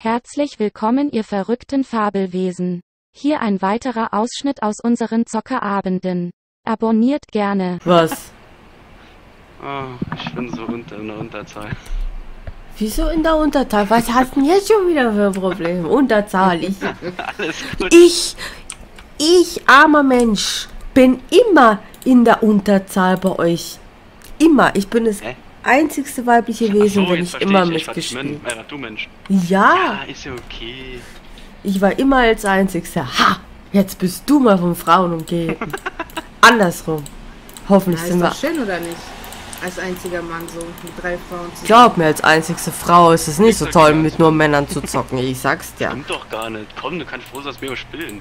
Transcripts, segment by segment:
Herzlich willkommen, ihr verrückten Fabelwesen. Hier ein weiterer Ausschnitt aus unseren Zockerabenden. Abonniert gerne. Was? Oh, ich bin so in der Unterzahl. Wieso in der Unterzahl? Was hast du denn jetzt schon wieder für ein Problem? Unterzahl. Alles gut. Ich, armer Mensch, bin immer in der Unterzahl bei euch. Immer. Ich bin das einzigste weibliche Wesen, wenn ich immer mitgespielt. Du Mensch. Ja. Ja, ist ja okay. Ich war immer als Einzigster. Ha! Jetzt bist du mal von Frauen umgeben. Andersrum. Hoffentlich Ja, sind ist wir... doch schön, oder nicht? Als einziger Mann so mit 3 Frauen zusammen. Glaub mir, als einzigste Frau ist es nicht so toll, mit nur Männern zu zocken. Ich sag's dir. Stimmt doch gar nicht. Komm, du kannst froh sein, dass wir spielen.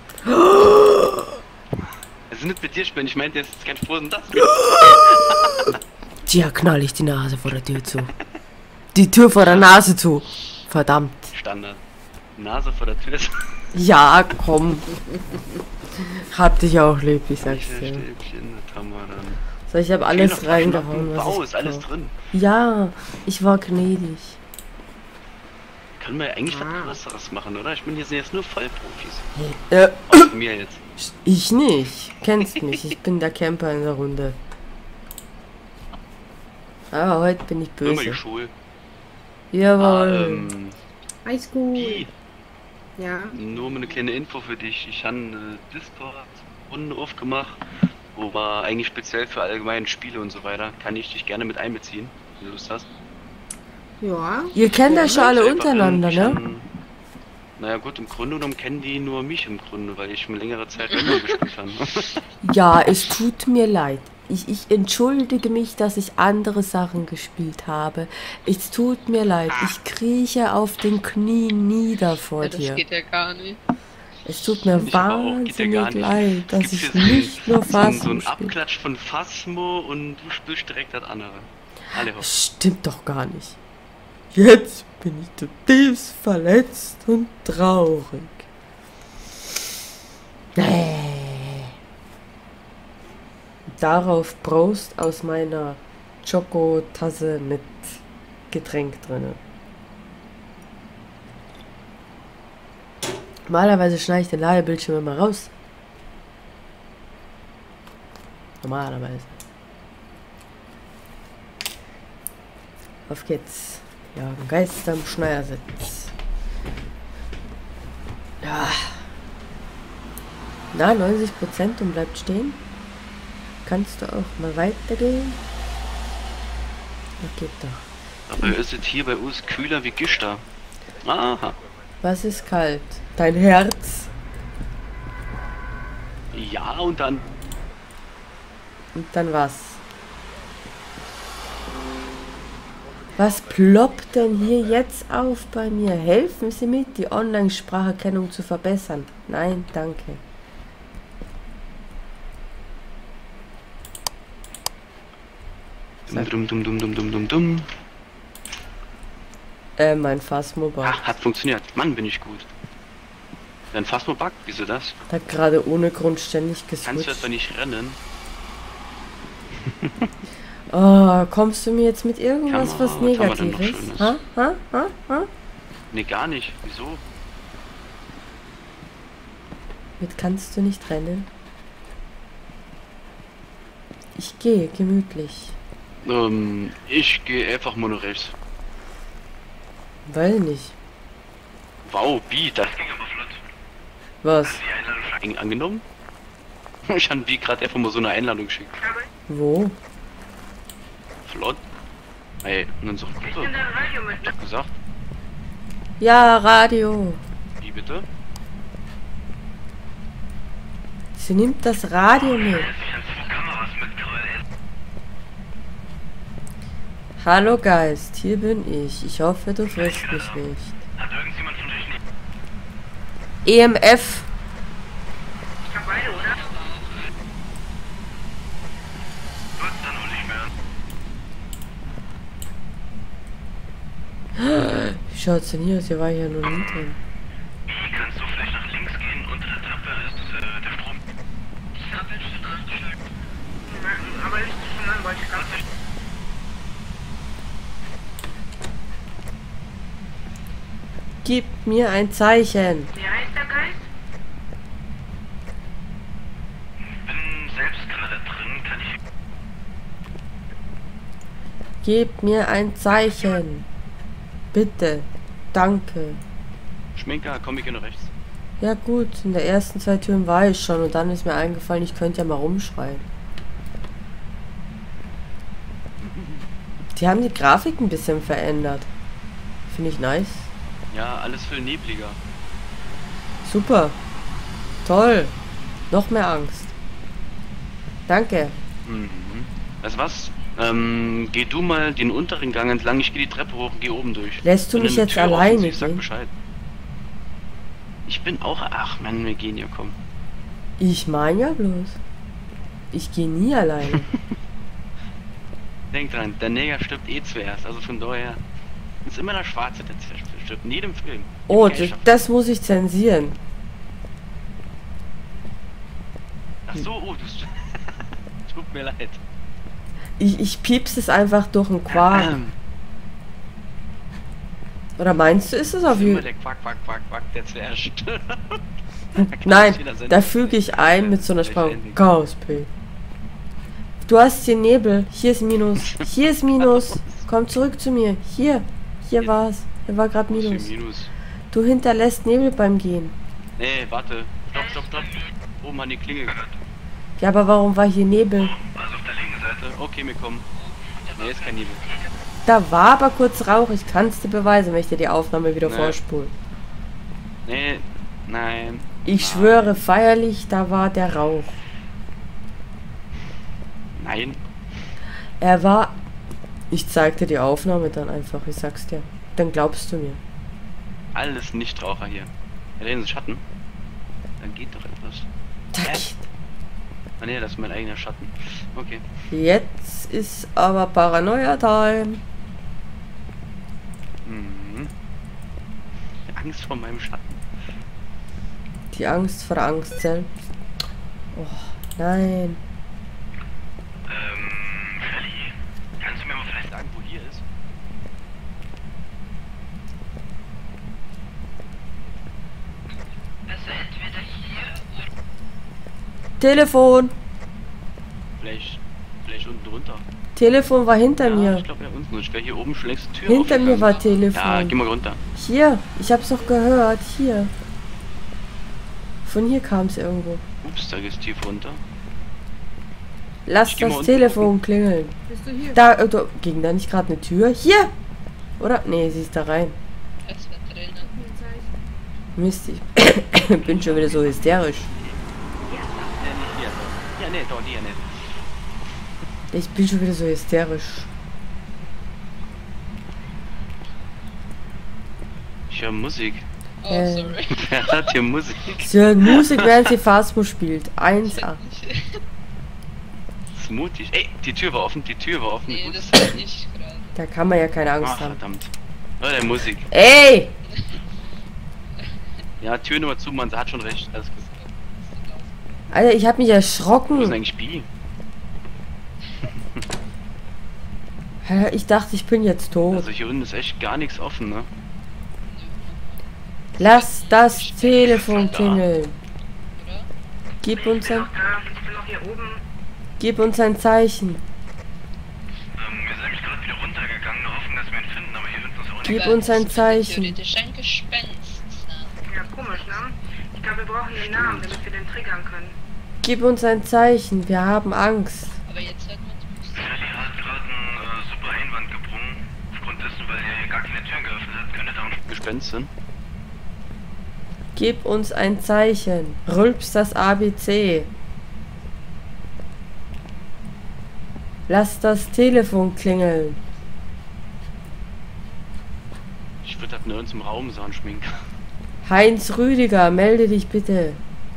Also nicht mit dir spielen, ich meinte jetzt kein froh sein, das. Tja, knall ich die Nase vor der Tür zu. Die Tür vor der Nase zu. Verdammt. Standard. Nase vor der Tür. Ja, komm. Hab dich auch lieb, ich sag's dir. Stäbchen, das haben wir dann. So, ich hab alles reingehauen, was Wow, ich ist alles brauch. drin. Ja, ich war gnädig. Können wir ja eigentlich was Größeres machen, oder? Ich bin hier sind jetzt nur Vollprofis. Äh, Außer mir jetzt. ich nicht. Kennst mich, ich bin der Camper in der Runde. Aber heute bin ich Nur mal die böse. Schule. Jawohl. Highschool. Wie? Ja. Nur mal eine kleine Info für dich. Ich habe eine Discord-Runde aufgemacht, wo wir eigentlich speziell für allgemeine Spiele und so weiter, kann ich dich gerne mit einbeziehen, wenn du Lust hast. Ja. Ihr kennt euch schon alle Einfach, untereinander, ich ne? han- Naja gut, im Grunde genommen kennen die nur mich im Grunde, weil ich eine längere Zeit Rennbahn gespielt habe. Ja, es tut mir leid. Ich entschuldige mich, dass ich andere Sachen gespielt habe. Es tut mir leid. Ich krieche auf den Knien nieder vor Das dir. geht ja gar nicht. Es tut mir Ich aber auch, geht ja gar wahnsinnig nicht. leid, dass Gibt's ich hier nicht nur so ein Phasmo spiele. Abklatsch von Phasmo und du spielst direkt das andere. Alle hoch. Stimmt doch gar nicht. Jetzt bin ich zutiefst verletzt und traurig. Darauf Prost aus meiner Schokotasse mit Getränk drinne. Normalerweise schneide ich den Ladebildschirm immer raus. Normalerweise. Auf geht's. Ja, ein Geist am Schneidersitz. Ja. Na, 90% und bleibt stehen. Kannst du auch mal weitergehen? Das geht doch. Aber ist es hier bei uns kühler wie Gischter? Aha. Was ist kalt? Dein Herz? Ja, und dann Und dann was? Was ploppt denn hier jetzt auf bei mir? Helfen Sie mit, die Online-Spracherkennung zu verbessern. Nein, danke. Dumm. Mein Phasmo-Bug Ach, hat funktioniert. Mann, bin ich gut. Wenn Phasmo buggt, wieso das? hat gerade ohne Grund ständig Kannst du etwa geswitcht. nicht rennen? Oh, kommst du mir jetzt mit irgendwas Kann man- was was haben wir denn noch Negatives? Schönes? Ha? Ha? Ha? Ha? Nee, gar nicht. Wieso? Mit kannst du nicht rennen? Ich gehe gemütlich. Ich gehe einfach mal nur rechts. Weil nicht. Wow, wie? Das ging aber flott. Was? Die Einladung schon angenommen? Ich habe wie gerade einfach mal so eine Einladung geschickt. Wo? Flott. Ey, und dann so. Ich hab gesagt. Ja, Radio. Wie bitte? Sie nimmt das Radio mit. Hallo Geist, hier bin ich. Ich hoffe, du frisst mich nicht. Hat irgendjemand von euch nicht? EMF. Ich hab beide, oder? Gut, dann hol ich mehr. Wie schaut's denn hier aus? Hier war ich ja noch nie drin. Kannst du vielleicht nach links gehen? Unter der Treppe ist der Strom. Aber nicht zu schnell, weil ich kann nicht. Gib mir ein Zeichen. Wie heißt der Geist? Ich bin selbst gerade drin, kann ich... Gib mir ein Zeichen. Bitte. Danke. Schminker, komm ich hier noch rechts. Ja gut, in der ersten 2 Türen war ich schon und dann ist mir eingefallen, ich könnte ja mal rumschreien. Die haben die Grafik ein bisschen verändert. Finde ich nice. Ja, alles viel nebliger. Super. Toll. Noch mehr Angst. Danke. Mhm. Weißt du was? Geh du mal den unteren Gang entlang, ich gehe die Treppe hoch und geh oben durch. Lässt du Wenn mich eine jetzt Tür offen alleine ist, sag gehen? Bescheid. Ich bin auch... Ach Mann, wir gehen hier, komm. Ich meine ja bloß. Ich gehe nie alleine. Denk dran, der Neger stirbt eh zuerst, also von daher... Ist immer der Schwarze, der stirbt. In jedem Film. Oh, Jede Gesellschaft. das muss ich zensieren. Ach so, oh, tut mir leid. Ich piepse es einfach durch den Quark. Oder meinst du, ist es auf Immer jeden der Quack, Quack, Quack, Quack, der zuerst stirbt. Nein, da füge ich ein mit so einer Sprache. Chaos P. Du hast hier Nebel. Hier ist Minus. Hier ist Minus. Komm zurück zu mir. Hier. Hier war's. Hier war gerade Minus. Minus. Du hinterlässt Nebel beim Gehen. Nee, warte. Stopp. Oben an die Klingel gehört. Ja, aber warum war hier Nebel? Also auf der linken Seite. Okay, wir kommen. Nee, ist kein Nebel. Da war aber kurz Rauch. Ich kann es dir beweisen, wenn ich dir die Aufnahme wieder Nee. vorspule. Nee, nein. Ich Nein. schwöre feierlich, da war der Rauch. Nein. Er war... Ich zeig dir die Aufnahme dann einfach, ich sag's dir. Dann glaubst du mir. Alles Nichtraucher hier. Ja, da ist Schatten. Dann geht doch etwas. Da geht. Ah ne, das ist mein eigener Schatten. Okay. Jetzt ist aber Paranoia-Time. Mhm. Angst vor meinem Schatten. Die Angst vor Angst selbst. Oh, nein. Shelly, kannst du mir mal vielleicht Sagen, wo hier ist? also entweder hier oder... Telefon. Vielleicht unten drunter. Telefon war hinter Ja, mir. ich glaube ja unten. Ich wäre hier oben schon längst die Tür Hinter mir aufgegangen. war Telefon. Ja, geh mal runter. Hier, ich hab's doch gehört. Hier. Von hier kam's irgendwo. Ups, da geht's tief runter. Lass Ich geh mal das unten Telefon klingeln. Bist du hier? Da, ging da nicht gerade eine Tür? Hier! Oder? Nee, sie ist da rein. Es wird drinnen. Mist, ich bin schon wieder so hysterisch. Ja, nee, doch, die ja nicht. Ich bin schon wieder so hysterisch. Ich höre Musik. Oh, Äh. sorry. Wer hat hier Musik? Sie hören Musik, während sie Phasmo spielt. 1A. Smoothie. Ey, die Tür war offen, Nee, Gut. das war ich gerade. Da kann man ja keine Angst Ach, haben. verdammt. Hör der Musik. Ey! Ja, Tür Nummer zu, man hat schon recht. Alles gut. Alter, ich hab mich Wo ist erschrocken. eigentlich Bi? Alter, ich dachte, ich bin jetzt tot. Also hier unten ist echt gar nichts offen, ne? Lass das Telefon Da. klingeln. Oder? Gib uns ein, Ich bin noch hier oben. gib uns ein Zeichen. wir sind nämlich gerade wieder runtergegangen, nur hoffen, dass wir ihn finden, aber hier unten ist auch Gib Aber uns ein es könnte Zeichen. Theoretisch ein Gespenst sein. Ja, komisch, ne? Ich glaube, wir brauchen den Namen, damit wir den triggern können. Gib uns ein Zeichen. Wir haben Angst. Aber jetzt hört man es. Shelly hat gerade einen super Einwand gebrungen. Aufgrund dessen, weil er hier gar keine Türen geöffnet hat, könnte da ein Gespenst sind. Gib uns ein Zeichen. Rülps das ABC. Lass das Telefon klingeln. Ich würde das nirgends im Raum sein, Schminker. Heinz Rüdiger, melde dich bitte.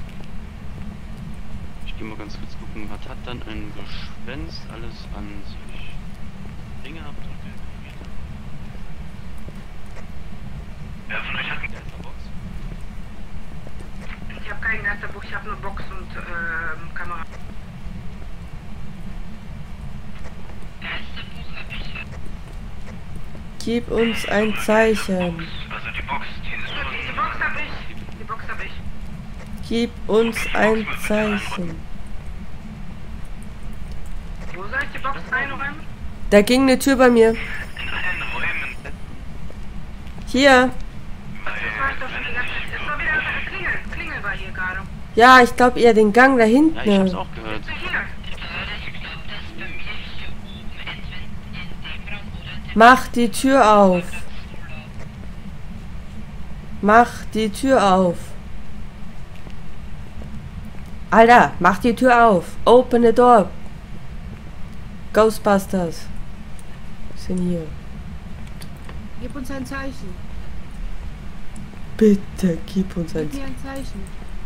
Ich gehe mal ganz kurz gucken, was hat dann ein Gespenst alles an sich? Fingerabdrücke. Wer von euch hat einen Geisterbox. Ich habe kein Geisterbuch, ich habe nur Box und Kamera. Gib uns ein Zeichen. Also die Box, die ist Gib uns ein Zeichen. Wo soll ich die Box einräumen? Da ging eine Tür bei mir. In allen Räumen. Hier. Das war ich doch schon die ganze Zeit. Es war wieder eine Klingel. Klingel war hier gerade. Ja, ich glaube eher den Gang da hinten. Ja, ich hab's auch gehört. Bist du hier? Ich glaube, dass bei mir hier oben entweder in dem Raum oder in dem Mach die Tür auf. Urlaub. Mach die Tür auf. Alter, mach die Tür auf. Open the door. Ghostbusters. Sind hier. Gib uns ein Zeichen. Bitte gib uns ein Gib mir ein Zeichen.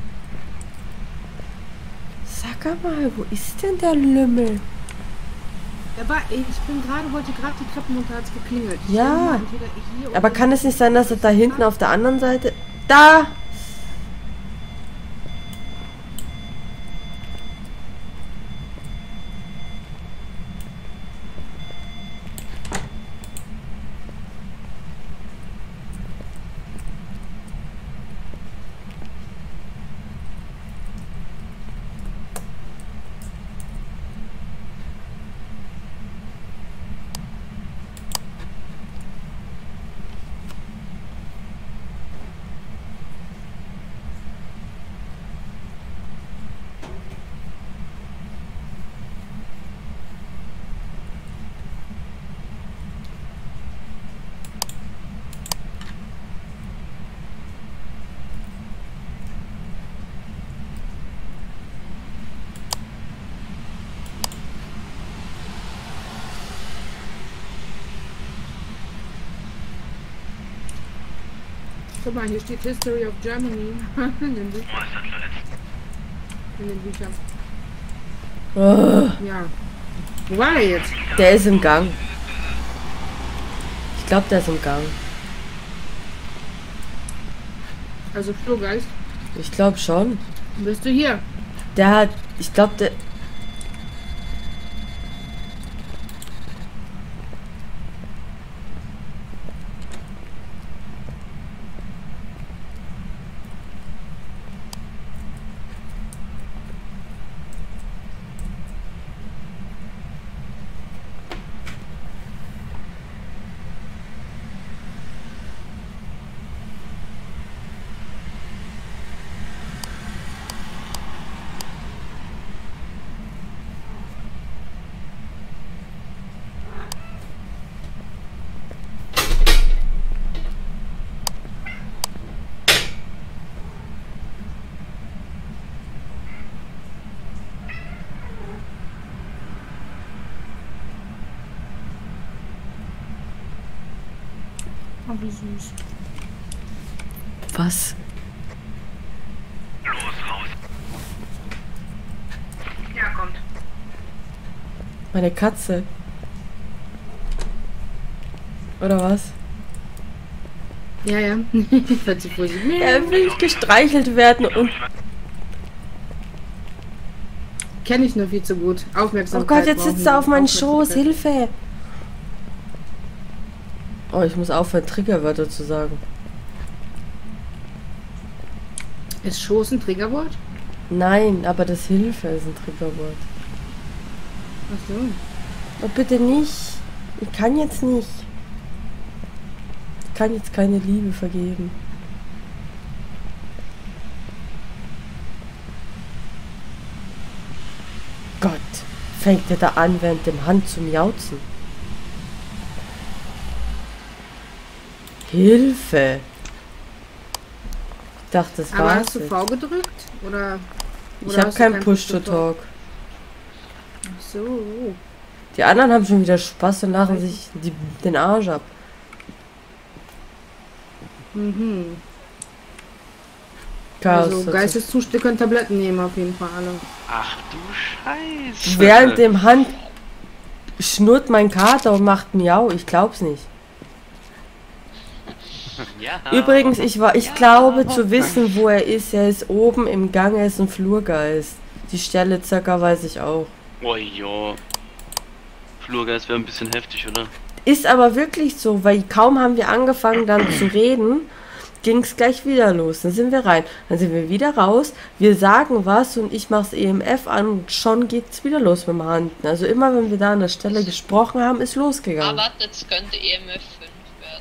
Sag mal, wo ist denn der Lümmel? Wollte gerade die Treppen runter, hat's geklingelt. Ich Ja. denke mal, entweder hier Aber oder kann es nicht sein, dass er da hinten auf der anderen Seite... Da! Guck mal, hier steht History of Germany. in den Wo ist das jetzt? Büchern. Oh, Ja. Wo war er jetzt? der ist im Gang. Ich glaube, der ist im Gang. Also Flurgeist. Ich glaube schon. Bist du hier? Der hat... Ich glaube, der... Oh, wie süß. Was? Los, raus. Ja, kommt. Meine Katze. Oder was? Ja, ja. Hört sich wohl so. Er will gestreichelt werden und... Kenne ich nur viel zu gut. Oh Aufmerksamkeit. Gott, jetzt sitzt er auf meinen Schoß. Aufmerksamkeit. Hilfe! Oh, ich muss aufhören, Triggerwörter zu sagen. Ist Schoß ein Triggerwort? Nein, aber das Hilfe ist ein Triggerwort. Ach so. Oh, bitte nicht. Ich kann jetzt nicht. Ich kann jetzt keine Liebe vergeben. Gott, fängt er da an, während dem Hand zu miauzen. Hilfe! Ich dachte, das Aber war's. hast du V gedrückt? Oder Ich habe hast du keinen Push-to-Talk. Ach so. Die anderen haben schon wieder Spaß und lachen sich den Arsch ab. Mhm. Chaos. Also Geisteszustände können Tabletten nehmen auf jeden Fall alle. Ach du Scheiße. Während dem Hand schnurrt mein Kater und macht Miau. Ich glaub's nicht. Ja. Übrigens, ich glaube zu wissen, wo er ist. Er ist oben im Gang, er ist ein Flurgeist. Die Stelle circa weiß ich auch. Oh ja. Flurgeist wäre ein bisschen heftig, oder? Ist aber wirklich so, weil kaum haben wir angefangen dann zu reden, ging es gleich wieder los. Dann sind wir rein. Dann sind wir wieder raus. Wir sagen was und ich mach's EMF an und schon geht's wieder los mit dem Handen. Also immer, wenn wir da an der Stelle gesprochen haben, ist losgegangen. Aber das könnte EMF 5 werden.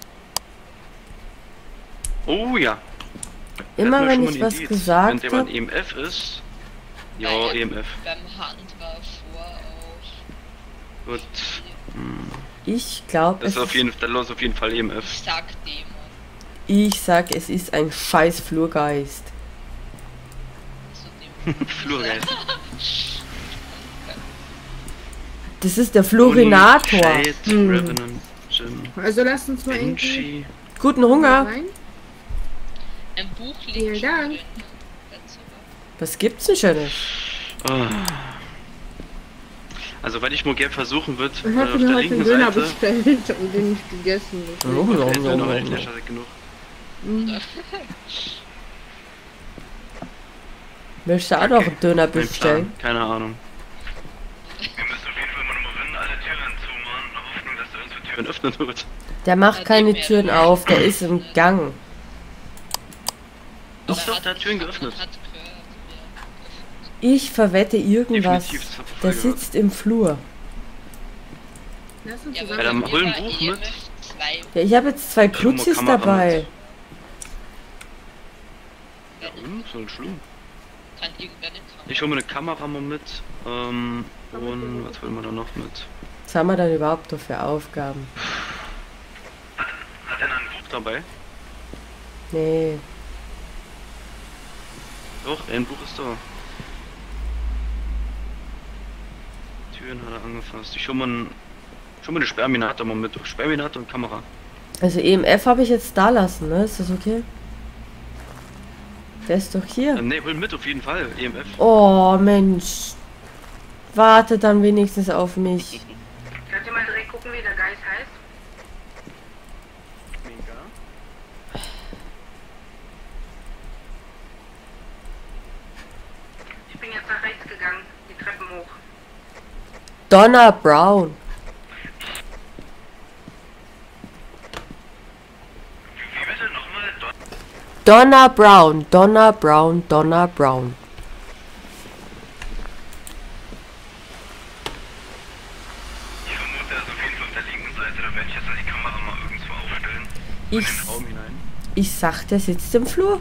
Oh ja. Immer Hatten wir wenn schon mal ich ein was Indiz. gesagt Wenn jemand habe. EMF ist. Ja, Weil EMF. Beim Hand war vor auch. Gut. Ich glaube, Das ist auf jeden Fall, auf jeden Fall EMF. Ich sag Dämon. ich sag, es ist ein scheiß Flurgeist. Also Dämon. Flurgeist. Das ist der Flurinator. Shade, Revenant, Jim, Also lasst uns mal irgendwie Banshee. Guten Hunger. rein. Ein Buch liegt Vielen schon Dank. drin. Letzte Woche. Was gibt's denn Schönes? Ah. Also, weil ich mal gerne versuchen wird, Ich auf habe der mir heute linken einen Döner Seite. bestellt und den nicht gegessen. Oh, Der ist oh, noch oh, nicht oh. der genug. Willst du auch noch einen Döner Mein bestellen? Plan, keine Ahnung. Wir müssen auf jeden Fall mal nochmal rennen, alle Türen zumachen, in der Hoffnung, dass er unsere Türen Wenn öffnen wird. Der macht keine Türen auf, der ist im Gang. Doch, Aber doch, der hat Türen geöffnet. Hat gehört, wer geöffnet. Ich verwette irgendwas. Definitiv, das hab ich Der voll gehört. sitzt im Flur. Lass uns Ja, zusammen. aber dann bei hol mir ein war Buch EMF mit. 2. Ja, ich habe jetzt 2 Ich hol mal Kruzis Kamera dabei. mit. Ja, und? So ein Schlimm. Kann irgendwer nicht haben. Ich hole mir eine Kamera mal mit. Und was wollen wir da noch mit? Was haben wir dann überhaupt noch für Aufgaben? Hat er ein Buch dabei? Nee. Doch, ein Buch ist da. Türen hat er angefasst. Ich hole mal eine Sperrminator mal mit. Sperrminator und Kamera. Also EMF habe ich jetzt da lassen, ne? Ist das okay? Der ist doch hier. Ne, hol mit auf jeden Fall. EMF. Oh, Mensch. Warte dann wenigstens auf mich. Könnt ihr mal direkt gucken, wie der Geist heißt? Ich bin jetzt nach rechts gegangen, die Treppen hoch. Donna Brown. Wie bitte nochmal? Donna Brown. Donna Brown. Donna Brown. Ich vermute, er ist auf jeden Fall auf der linken Seite, da werde ich jetzt die Kamera mal irgendwo aufstellen. Ich, Raum hinein. ich sag, der sitzt im Flur.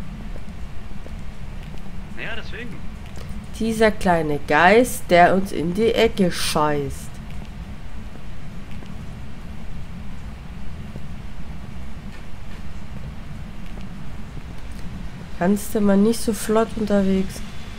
Naja, deswegen. Dieser kleine Geist, der uns in die Ecke scheißt. Kannst du mal nicht so flott unterwegs.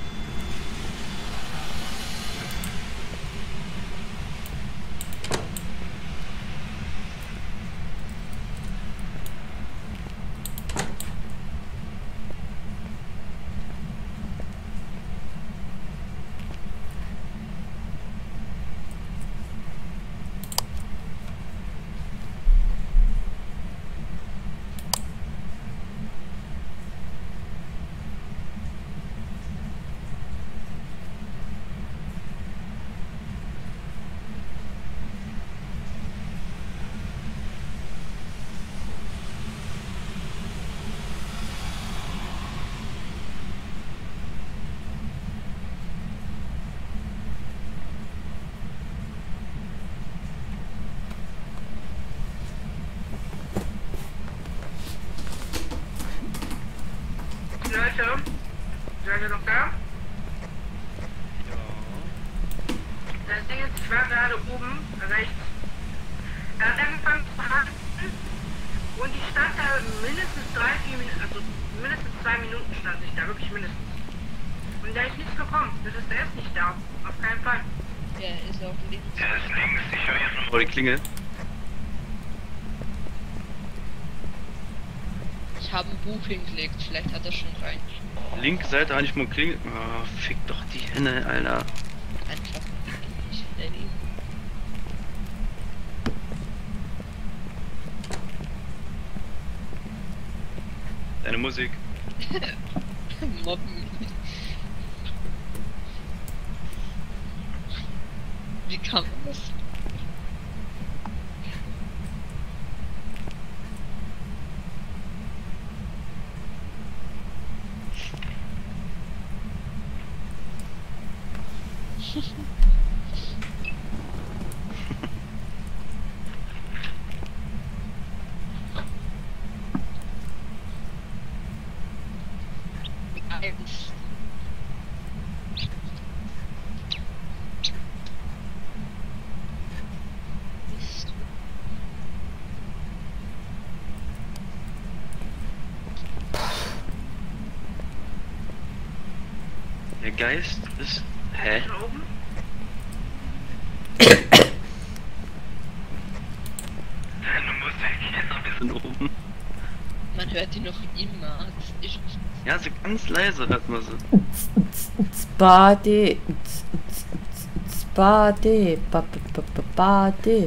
Leute, seid ihr noch da? Das Ding ist, ich war gerade oben rechts. Er hat angefangen zu haken und ich stand da mindestens 3-4 Minuten, also mindestens 2 Minuten stand ich da, wirklich mindestens. Und da ist nichts gekommen. Das ist, der ist nicht da. Auf keinen Fall. Der ist auf links. Der ist links, ich höre jetzt noch. Oh, die Klingel. Ich habe ein Buch hingelegt, vielleicht hat er schon rein. Linke Seite habe ich mal Klingel. Oh, fick doch die Henne, Alter. Einfach nicht erleben. Deine Musik. Mobben. Wie kann man das? Der Geist ist... Hä? Da oben? Du musst weg hier. Wir sind oben. Man hört die noch immer. Das ist Ja, so ganz leise hört man sie. Spade. Spade. Bade.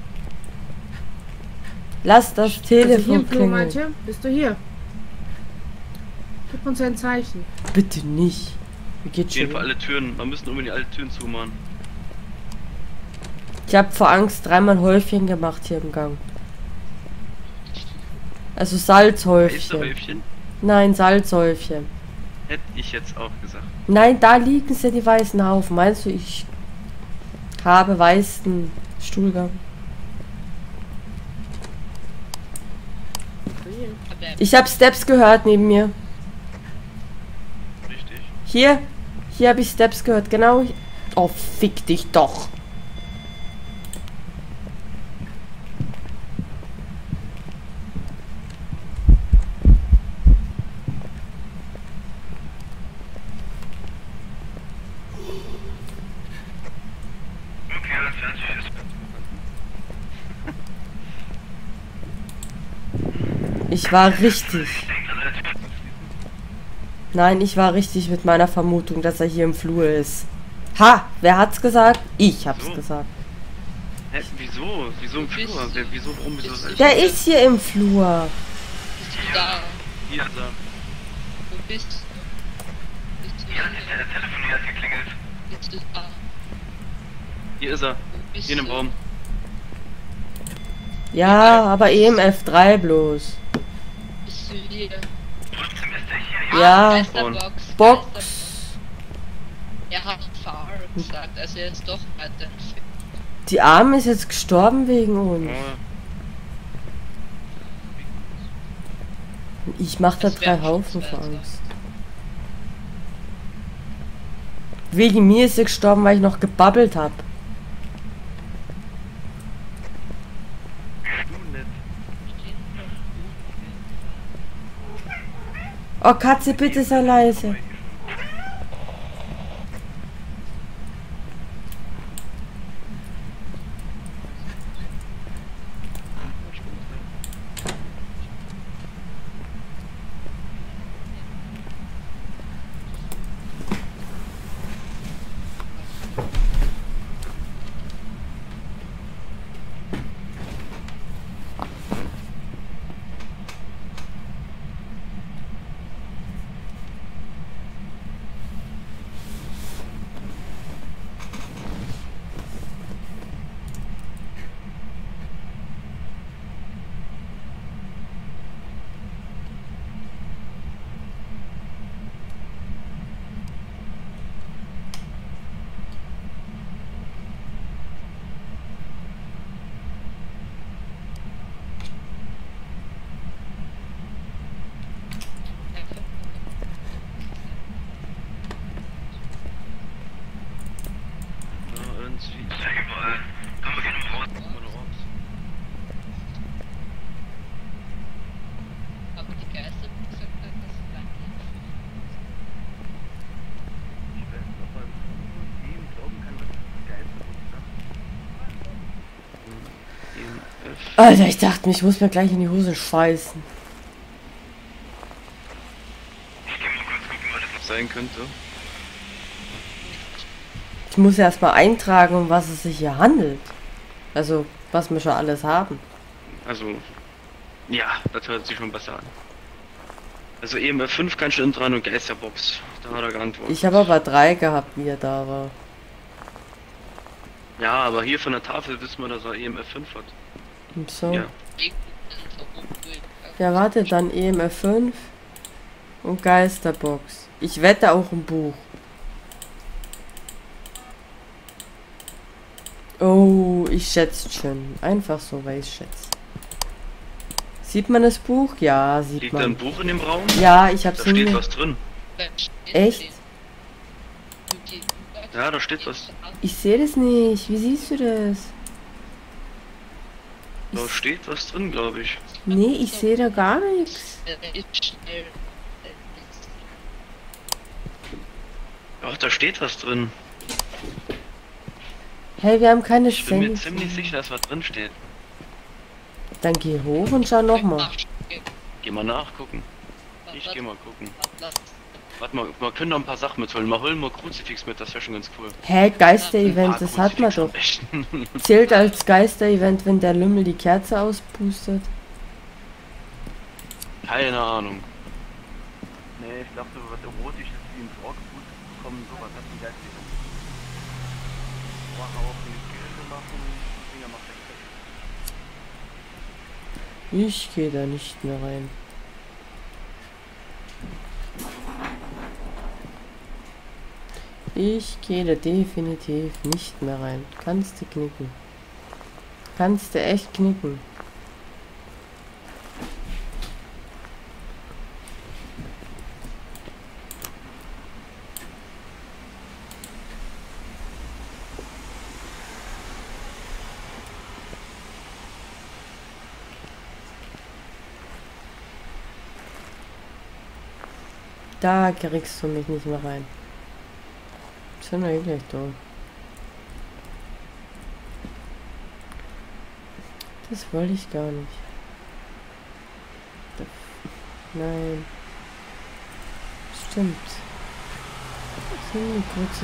Lass das Also hier Telefon im Klo, klingeln. Malte, bist du hier? Gib uns ein Zeichen. Bitte nicht. Wie geht's Auf jeden Fall schon? alle Türen. Man müssen unbedingt alle Türen zumachen. Ich habe vor Angst 3-mal Häufchen gemacht hier im Gang. Also Salzhäufchen. Geisterhäufchen? Nein, Salzhäufchen. Hätte ich jetzt auch gesagt. Nein, da liegen sie, die weißen Haufen. Meinst du, ich habe weißen Stuhlgang? aber Ich habe Steps gehört neben mir. Richtig. Hier habe ich Steps gehört, genau. Oh, fick dich doch. Okay, alles fertig ist. Ich war richtig. Nein, ich war richtig mit meiner Vermutung, dass er hier im Flur ist. Ha! Wer hat's gesagt? Ich hab's So. gesagt. Hä, wieso? Wieso im Flur? Wieso, warum, wieso? Der ist hier im Flur. bist du da? Hier ist er. Wo bist du? Bist du Ja, da? der Telefon hat geklingelt. Bist du da? Hier ist er. Wo bist Hier in dem du? Raum. Ja, aber EMF3 bloß. Bist du hier? Trotzdem ist er hier. Ja, Geisterbox. Box. Er hat Far gesagt, also er ist doch weiter entfernt. Die Arme ist jetzt gestorben wegen uns. Oh, Ich mach da Das wär 3 Haufen vor schutzwert. Angst. Wegen mir ist sie gestorben, weil ich noch gebabbelt hab. du nett. Oh Katze, bitte sei leise. Ja, irgendwie. Ist ja überall. Komm, wir gehen mal raus. Aber die Geisterbox sagt, dass das Ich weiß nicht, ob man dem glauben kann, was das Geisterbox sagt. EMF. Alter, ich dachte, ich muss mir gleich in die Hose scheißen. Ich geh mal kurz gucken, was das Sein könnte. Ich muss erstmal eintragen, um was es sich hier handelt. Also, was wir schon alles haben. Also, ja, das hört sich schon besser an. Also EMF 5 kannst du innen dran und Geisterbox. Da hat er geantwortet. Ich habe aber 3 gehabt, wie er da war. Ja, aber hier von der Tafel wissen wir, dass er EMF 5 hat. Und so. Ja. Ja, warte, dann EMF 5 und Geisterbox. Ich wette auch ein Buch. Oh, ich schätze schon. Einfach so, weil ich schätze. Sieht man das Buch? Ja, sieht Liegt da man. ein Buch in dem Raum? Ja, ich Da hab's steht nie. was drin. Echt? Ja, da steht was. Ich sehe das nicht. Wie siehst du das? Da steht was drin, glaube ich. Nee, ich sehe da gar nichts. Ach, da steht was drin. Hey, wir haben keine Ich bin mir Szene. ziemlich sicher, dass was drin steht. Dann geh hoch und schau nochmal. Geh mal nachgucken. Ich geh mal gucken. Warte mal, wir können noch ein paar Sachen mitholen. Mal holen wir Kruzifix mit, das wäre schon ganz cool. Hä, Geister-Event, das hat man doch. Zählt als Geister-Event, wenn der Lümmel die Kerze auspustet. Keine Ahnung. Nee, ich dachte, was Erotisches wie ins Ohr gepustet bekommen, sowas hat ein Geister-Event. Auch eine Kirche machen, Finger macht der Ich gehe da nicht mehr rein. Ich gehe da definitiv nicht mehr rein. Kannst du knicken. Kannst du echt knicken. Da kriegst du mich nicht mehr rein. Sind wir eh gleich da. Das wollte ich gar nicht. Nein. Stimmt. Das sind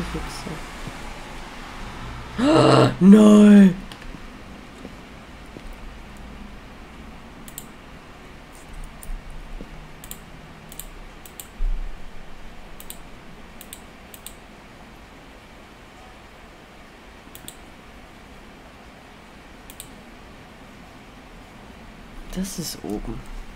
die Kruzifixe. Nein! Das ist oben.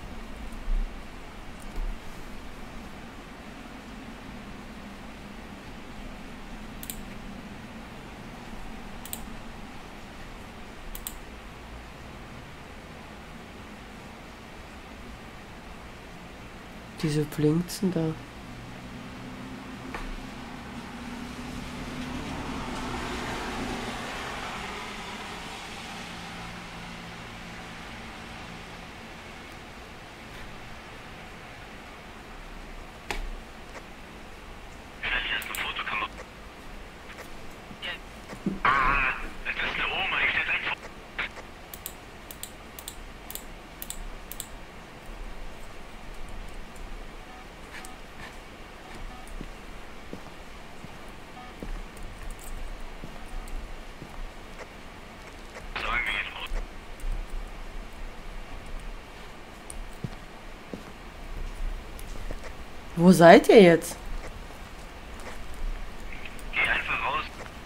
Wieso blinkt's denn da? Hier ist eine Fotokamera. Ah, das ist eine Oma, ich stelle ein Foto. Sagen wir jetzt raus. Wo seid ihr jetzt? Geh einfach raus.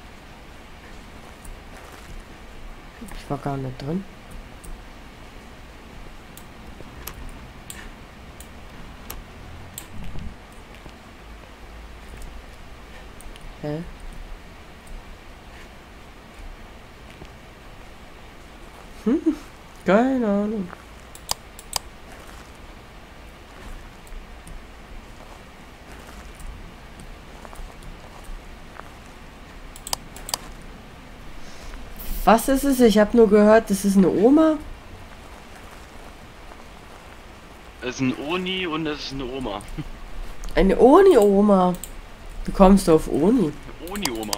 Ich war gar nicht drin. Hä? Keine Ahnung. Was ist es? Ich habe nur gehört, das ist eine Oma. Es ist ein Oni und es ist eine Oma. Eine Oni-Oma. Wie kommst du auf Oni? Eine Oni-Oma.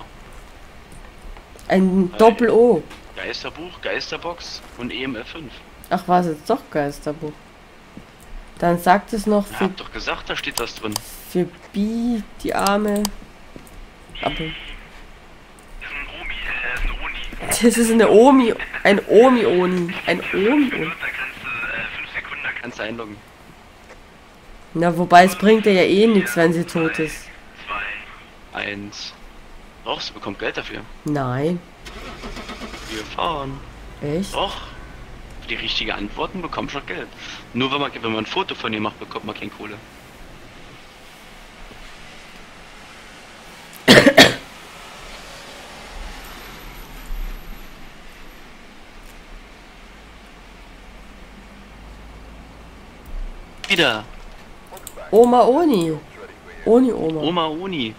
Ein Doppel-O. Geisterbuch, Geisterbox und EMF 5. Ach, war es jetzt doch Geisterbuch? Dann sagt es noch Ich für, hab doch gesagt, da steht was drin. für Bi, die Arme. Aber Das ist ein Omi, ist eine Oni. das ist eine Omi. Ein Omi-Oni. Ein Für Omi-Oni. da kannst du 5 Sekunden, da Kannst du einloggen. Na, wobei es bringt ihr ja eh nichts, wenn sie tot ist. 2. 1. Doch, sie bekommt Geld dafür. Nein. Wir fahren. Echt? Doch. Für die richtigen Antworten bekommst du noch Geld. Nur wenn man ein Foto von ihr macht, bekommt man keine Kohle. wieder. Oma Oni. Oma. Oma Oni.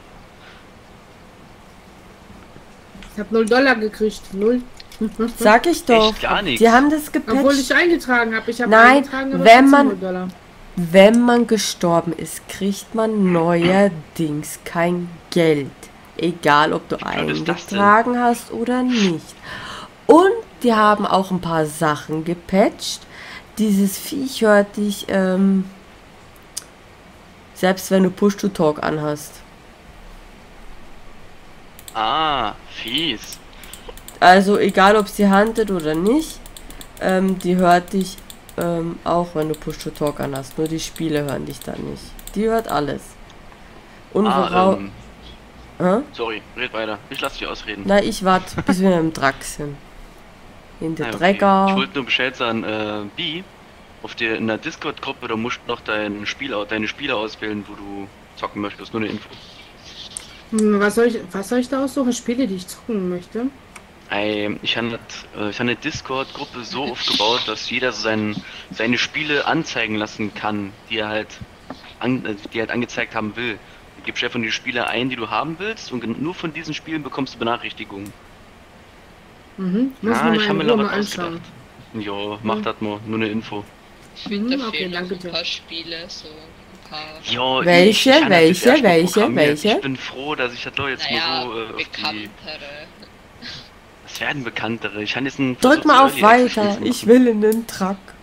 Ich habe $0 gekriegt. 0. Sag ich doch. Echt gar nichts. Die haben das gepatcht. Obwohl ich eingetragen habe. Ich habe Nein, eingetragen, aber wenn trotzdem man- $0. Wenn man gestorben ist, kriegt man neuerdings kein Geld. Egal, ob du blöd ist das denn? eingetragen hast oder nicht. Und die haben auch ein paar Sachen gepatcht. Dieses Viech hört dich, selbst wenn du Push-to-Talk anhast. Ah, fies. Also egal, ob sie huntet oder nicht, die hört dich auch, wenn du Push-to-Talk anhast. Nur die Spiele hören dich dann nicht. Die hört alles. Und worauf... Sorry, red weiter. Ich lass dich ausreden. Na, ich warte, bis wir im Drack sind. In der Ah, okay. Drecker. Ich wollte nur Bescheid sagen, B, in der Discord-Gruppe, da musst du noch deine Spiele auswählen, wo du zocken möchtest. Nur eine Info. Was soll ich da aussuchen? Spiele, die ich zocken möchte? Ich habe eine Discord-Gruppe so aufgebaut, dass jeder so seine Spiele anzeigen lassen kann, die er halt, angezeigt haben will. Du gibst einfach die Spiele ein, die du haben willst, und nur von diesen Spielen bekommst du Benachrichtigungen. Mhm. Muss Ah, mir ich habe mir mal in noch Ruhe was anschauen. ausgedacht. Jo, mach das mal, nur eine Info. Ich finde, da Okay, fehlen noch danke ein dir. paar Spiele, so ein paar. Jo, Welche, ich kann das jetzt erst mal welche? programmieren. Ich bin froh, dass ich das doch jetzt Naja, mal so auf die... bekanntere. Das werden bekanntere. Ich kann jetzt einen Drück Versuch mal zu auf Early Access weiter. machen. Ich will in den Truck.